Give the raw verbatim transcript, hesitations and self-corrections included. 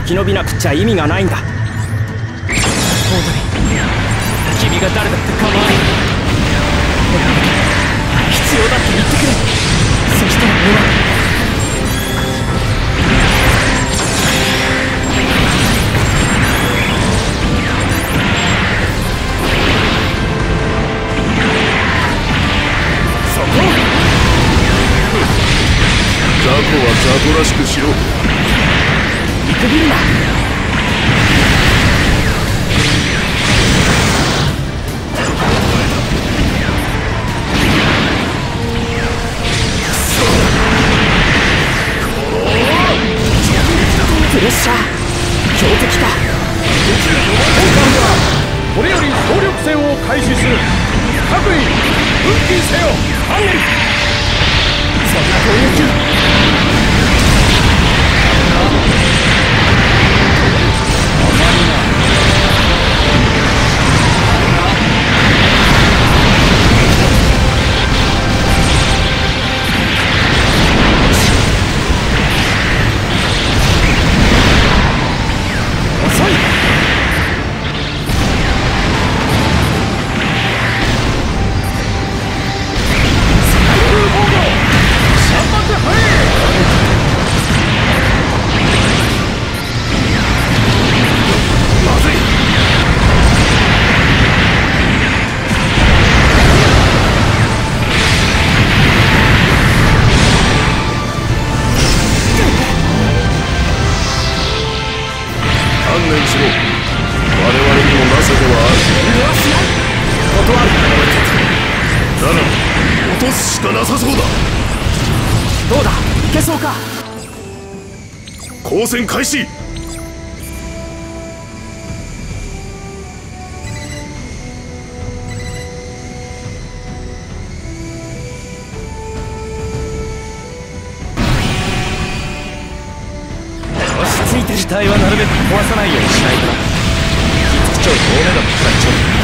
生き延びなくちゃ意味がないんだ。オードリー、君が誰だって構わない。俺のこと必要だって言ってくれ。そしたら俺は雑魚は雑魚らしくしろ。 見くびるな。プレッシャー強敵か。 本艦はこれより総力戦を開始する。各員奮起せよ。 アンネル、そんな攻撃交戦開始。 落ち着いて、死体はなるべく壊さないようにしないとな。機長とオメガの隊長、